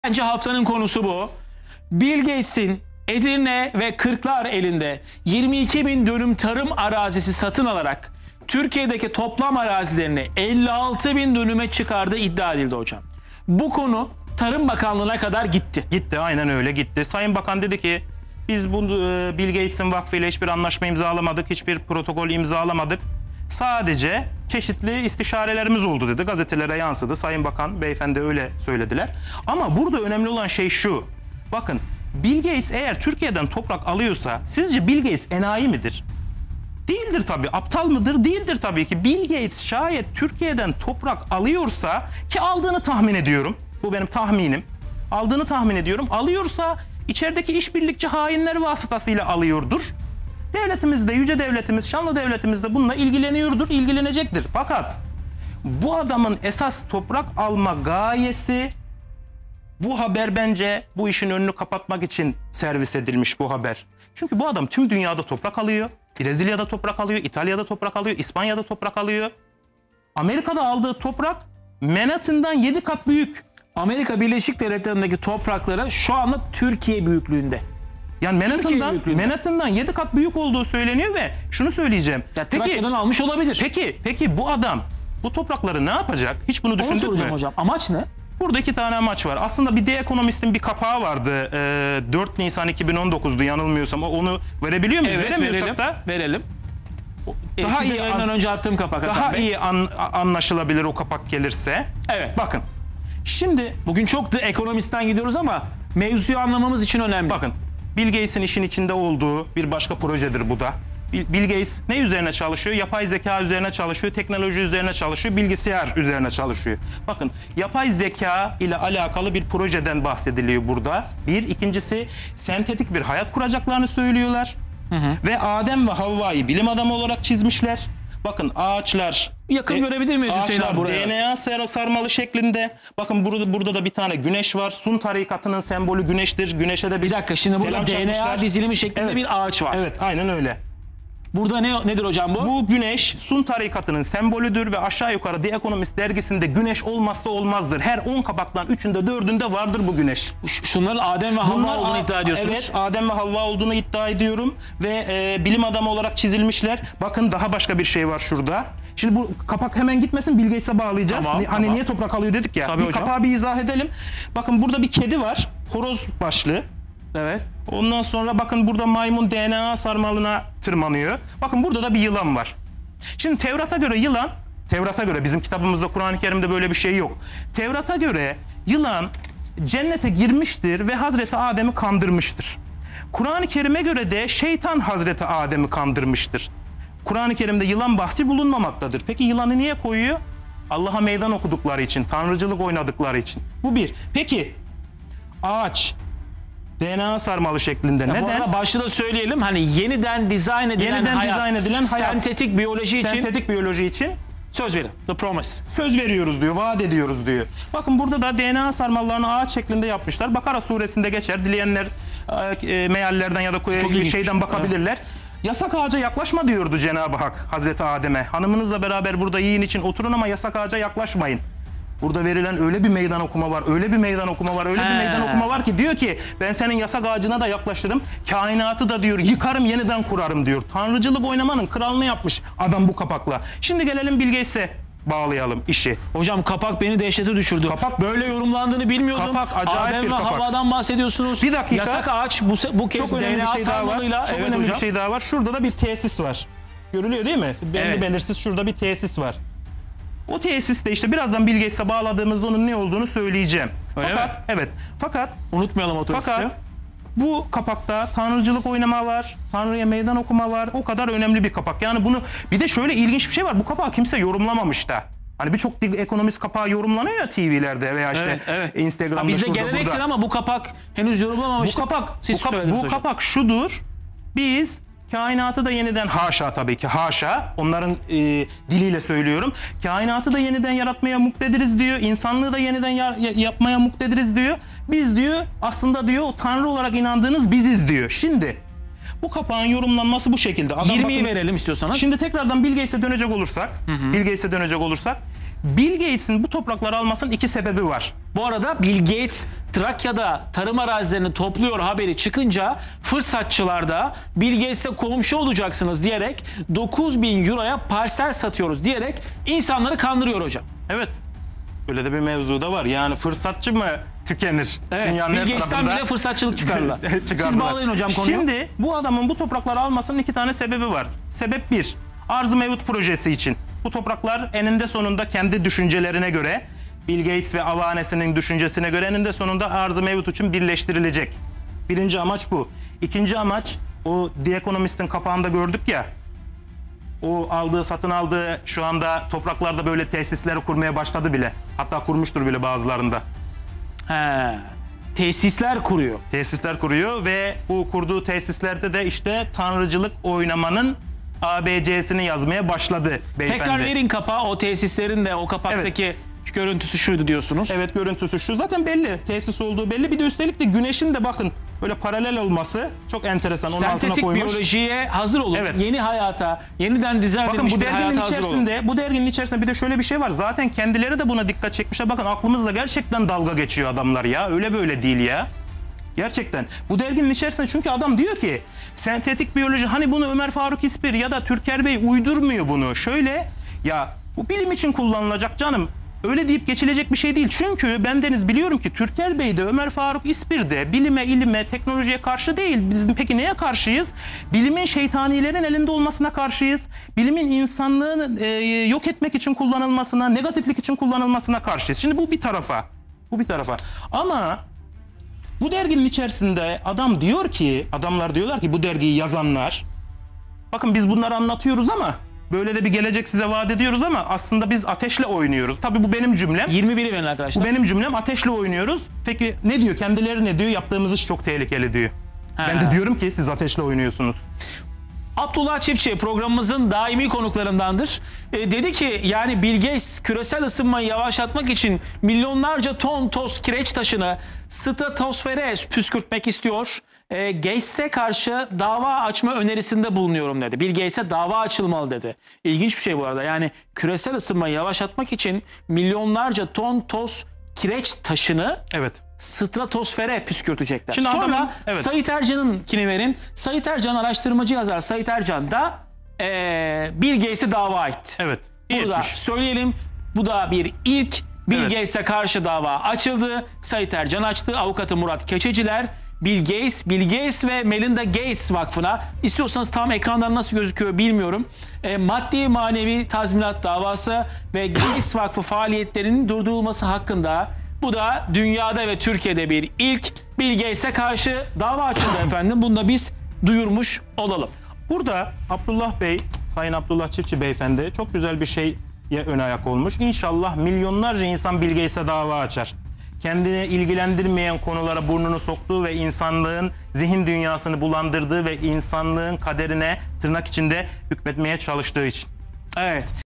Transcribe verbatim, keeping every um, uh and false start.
Bence haftanın konusu bu. Bill Gates'in Edirne ve Kırklar elinde yirmi iki bin dönüm tarım arazisi satın alarak Türkiye'deki toplam arazilerini elli altı bin dönüme çıkardığı iddia edildi hocam. Bu konu Tarım Bakanlığı'na kadar gitti. Gitti, aynen öyle gitti. Sayın Bakan dedi ki biz bu e, Bill Gates'in vakfıyla hiçbir anlaşma imzalamadık, hiçbir protokol imzalamadık. Sadece çeşitli istişarelerimiz oldu dedi. Gazetelere yansıdı. Sayın Bakan, beyefendi öyle söylediler. Ama burada önemli olan şey şu. Bakın, Bill Gates eğer Türkiye'den toprak alıyorsa sizce Bill Gates enayi midir? Değildir tabii. Aptal mıdır? Değildir tabii ki. Bill Gates şayet Türkiye'den toprak alıyorsa, ki aldığını tahmin ediyorum. Bu benim tahminim. Aldığını tahmin ediyorum. Alıyorsa içerideki işbirlikçi hainler vasıtasıyla alıyordur. Devletimiz de, yüce devletimiz, şanlı devletimiz de bununla ilgileniyordur, ilgilenecektir. Fakat bu adamın esas toprak alma gayesi, bu haber bence bu işin önünü kapatmak için servis edilmiş bu haber. Çünkü bu adam tüm dünyada toprak alıyor. Brezilya'da toprak alıyor, İtalya'da toprak alıyor, İspanya'da toprak alıyor. Amerika'da aldığı toprak Manhattan'dan yedi kat büyük. Amerika Birleşik Devletleri'ndeki toprakları şu anda Türkiye büyüklüğünde. Yani Manhattan'dan, Manhattan'dan yedi kat büyük olduğu söyleniyor ve şunu söyleyeceğim. Ya, Trakya'dan almış olabilir. Peki, peki bu adam bu toprakları ne yapacak? Hiç bunu düşündük mü? Onu soracağım hocam. Amaç ne? Burada iki tane amaç var. Aslında bir The Economist'in bir kapağı vardı. Ee, dört Nisan iki bin on dokuz'du yanılmıyorsam. Onu verebiliyor muyuz? Evet, Veremiyorsak verelim. da Verelim. daha e, iyi an, önce attığım kapak. Daha iyi an, anlaşılabilir o kapak gelirse. Evet. Bakın. Şimdi bugün çok The Economist'ten gidiyoruz ama mevzuyu anlamamız için önemli. Bakın. Bill Gates'in işin içinde olduğu bir başka projedir bu da. Bill Gates ne üzerine çalışıyor? Yapay zeka üzerine çalışıyor, teknoloji üzerine çalışıyor, bilgisayar üzerine çalışıyor. Bakın, yapay zeka ile alakalı bir projeden bahsediliyor burada. Bir, ikincisi sentetik bir hayat kuracaklarını söylüyorlar. Hı hı. Ve Adem ve Havva'yı bilim adamı olarak çizmişler. Bakın ağaçlar, yakın e, görebilir miyiz Hüseyin abi buraya? D N A sar sarmalı şeklinde. Bakın burada burada da bir tane güneş var. Sun tarikatının sembolü güneştir. Güneşe de bir, bir dakika şimdi burada D N A dizilimi şeklinde evet. bir ağaç var. Evet, aynen öyle. Burada ne nedir hocam bu? Bu güneş Sun tarikatının sembolüdür ve aşağı yukarı The Economist dergisinde güneş olmazsa olmazdır. Her on kapaktan üçünde dördünde vardır bu güneş. Şunların Adem ve Havva olduğunu iddia ediyorsunuz. Evet, Adem ve Havva olduğunu iddia ediyorum ve e, bilim adamı olarak çizilmişler. Bakın daha başka bir şey var şurada. Şimdi bu kapak hemen gitmesin, Bill Gates'e bağlayacağız. Tamam, hani tamam. Niye toprak alıyor dedik ya. Tabii bir hocam. kapağı bir izah edelim. Bakın burada bir kedi var. Horoz başlı. Evet. Ondan sonra bakın burada maymun D N A sarmalına tırmanıyor. Bakın burada da bir yılan var. Şimdi Tevrat'a göre yılan, Tevrat'a göre bizim kitabımızda Kur'an-ı Kerim'de böyle bir şey yok. Tevrat'a göre yılan cennete girmiştir ve Hazreti Adem'i kandırmıştır. Kur'an-ı Kerim'e göre de şeytan Hazreti Adem'i kandırmıştır. Kur'an-ı Kerim'de yılan bahsi bulunmamaktadır. Peki yılanı niye koyuyor? Allah'a meydan okudukları için, tanrıcılık oynadıkları için. Bu bir. Peki ağaç D N A sarmalı şeklinde. Ya neden? Bu arada başta da söyleyelim, hani yeniden dizayn edilen Yeniden hayat, dizayn edilen hayat, sentetik biyoloji için sentetik biyoloji için söz verin. The promise. söz veriyoruz diyor, vaat ediyoruz diyor. Bakın burada da D N A sarmallarını ağaç şeklinde yapmışlar. Bakara suresinde geçer. Dileyenler e, meallerden ya da Çok şeyden bakabilirler. Evet. Yasak ağaca yaklaşma diyordu Cenab-ı Hak Hazreti Adem'e. Hanımınızla beraber burada yiyin için oturun ama yasak ağaca yaklaşmayın. Burada verilen öyle bir meydan okuma var, öyle bir meydan okuma var, öyle He. bir meydan okuma var ki diyor ki ben senin yasak ağacına da yaklaşırım, kainatı da diyor yıkarım, yeniden kurarım diyor. Tanrıcılık oynamanın kralını yapmış adam bu kapakla. Şimdi gelelim Bill Gates'e bağlayalım işi. Hocam kapak beni dehşete düşürdü. Kapak, böyle yorumlandığını bilmiyordum. Kapak acayip Adem bir ve kapak. Havva'dan bahsediyorsunuz. Bir dakika. Yasak ağaç bu, bu kez Çok önemli D N A bir şey daha var. sarmalıyla. Çok Evet önemli hocam. bir şey daha var. Şurada da bir tesis var. Görülüyor değil mi? Belli Evet. belirsiz şurada bir tesis var. O tesiste işte birazdan Bill Gates'e bağladığımızda onun ne olduğunu söyleyeceğim. Öyle fakat mi? evet. Fakat Unutmayalım o tesisi. fakat bu kapakta tanrıcılık oynama var, Tanrı'ya meydan okuma var. O kadar önemli bir kapak. Yani bunu bir de şöyle ilginç bir şey var. Bu kapağı kimse yorumlamamış da. Hani birçok ekonomist kapağı yorumlanıyor ya T V'lerde veya işte evet, evet. Instagram'da. Bizde şurada, gelenektir burada. ama bu kapak henüz yorumlamamıştı. Bu kapak, Siz bu, kap, söylediniz bu hocam. kapak şudur. Biz kainatı da yeniden, haşa tabii ki haşa, onların e, diliyle söylüyorum. Kainatı da yeniden yaratmaya muktediriz diyor. İnsanlığı da yeniden ya, yapmaya muktediriz diyor. Biz diyor aslında diyor o Tanrı olarak inandığınız biziz diyor. Şimdi bu kapağın yorumlanması bu şekilde. Adam yirmiyi bakın, verelim istiyorsanız. Şimdi tekrardan Bill Gates'e dönecek olursak, hı hı. Bill Gates'e dönecek olursak Bill Gates'in bu toprakları almasının iki sebebi var. Bu arada Bill Gates Trakya'da tarım arazilerini topluyor haberi çıkınca fırsatçılar da Bill Gates'e komşu olacaksınız diyerek dokuz bin euroya parsel satıyoruz diyerek insanları kandırıyor hocam. Evet. Öyle de bir mevzu da var. Yani fırsatçı mı tükenir? Evet, Dünyanın Bill her Gates'ten tarafında bile fırsatçılık çıkarırlar. çıkardılar. Siz bağlayın hocam konuyu. Şimdi bu adamın bu toprakları almasının iki tane sebebi var. Sebep bir, arz-ı mevcut projesi için. Bu topraklar eninde sonunda kendi düşüncelerine göre, Bill Gates ve avanesinin düşüncesine göre eninde sonunda arz-ı mevcut için birleştirilecek. Birinci amaç bu. İkinci amaç, o The Economist'in kapağında gördük ya, o aldığı, satın aldığı şu anda topraklarda böyle tesisleri kurmaya başladı bile. Hatta kurmuştur bile bazılarında. He, tesisler kuruyor. Tesisler kuruyor ve bu kurduğu tesislerde de işte tanrıcılık oynamanın A B C'sini yazmaya başladı beyefendi. Tekrar verin kapağı, o tesislerin de o kapaktaki görüntüsü şuydu diyorsunuz. Evet, görüntüsü şu. Zaten belli. Tesis olduğu belli. Bir de üstelik de güneşin de bakın böyle paralel olması çok enteresan. Onun altına Sentetik koymuş. biyolojiye hazır olun. Evet. Yeni hayata, yeniden dizayn Bakın edilmiş bu bir derginin hayata hazır olun. içerisinde, bu derginin içerisinde bir de şöyle bir şey var. Zaten kendileri de buna dikkat çekmişler. Bakın aklımızla gerçekten dalga geçiyor adamlar ya. Öyle böyle değil ya. Gerçekten. Bu derginin içerisinde çünkü adam diyor ki sentetik biyoloji, hani bunu Ömer Faruk İspir ya da Türker Bey uydurmuyor bunu. Şöyle ya, bu bilim için kullanılacak canım. Öyle deyip geçilecek bir şey değil. Çünkü bendeniz biliyorum ki Türker Bey de Ömer Faruk İspir de bilime, ilime, teknolojiye karşı değil. Biz peki neye karşıyız? Bilimin şeytanilerin elinde olmasına karşıyız. Bilimin insanlığı e, yok etmek için kullanılmasına, negatiflik için kullanılmasına karşıyız. Şimdi bu bir tarafa. Bu bir tarafa. Ama bu derginin içerisinde adam diyor ki, adamlar diyorlar ki bu dergiyi yazanlar, bakın biz bunları anlatıyoruz ama böyle de bir gelecek size vaat ediyoruz ama aslında biz ateşle oynuyoruz. Tabii bu benim cümlem. yirmi biri verin arkadaşlar. Bu benim cümlem, ateşle oynuyoruz. Peki ne diyor? Kendileri ne diyor? Yaptığımız iş çok tehlikeli diyor. Ha. Ben de diyorum ki siz ateşle oynuyorsunuz. Abdullah Çiftçi programımızın daimi konuklarındandır. E, dedi ki yani Bill Gates küresel ısınmayı yavaşlatmak için milyonlarca ton toz kireç taşını stratosfere püskürtmek istiyor. E, Gates'e karşı dava açma önerisinde bulunuyorum dedi. Bill Gates'e dava açılmalı dedi. İlginç bir şey bu arada. Yani küresel ısınmayı yavaşlatmak için milyonlarca ton toz kireç taşını Evet. stratosfere püskürtecekler. Şimdi Sonra adamın- evet. Sait Ercan'ınkini verin. Sait Ercan araştırmacı yazar. Sait Ercan da eee Bill Gates'e dava etti. Evet. iyi Burada etmiş. söyleyelim. Bu da bir ilk. Bill Evet. Gates'e karşı dava açıldı. Sait Ercan açtı. Avukatı Murat Keçeciler Bill Gates, Bill Gates ve Melinda Gates Vakfı'na, istiyorsanız tam ekrandan nasıl gözüküyor bilmiyorum, E, maddi manevi tazminat davası ve Gates Vakfı faaliyetlerinin durdurulması hakkında. Bu da dünyada ve Türkiye'de bir ilk. Bill Gates'e karşı dava açıldı efendim. Bunu da biz duyurmuş olalım. Burada Abdullah Bey, Sayın Abdullah Çiftçi Beyefendi çok güzel bir şeye ön ayak olmuş. İnşallah milyonlarca insan Bill Gates'e dava açar. Kendini ilgilendirmeyen konulara burnunu soktuğu ve insanlığın zihin dünyasını bulandırdığı ve insanlığın kaderine tırnak içinde hükmetmeye çalıştığı için. Evet.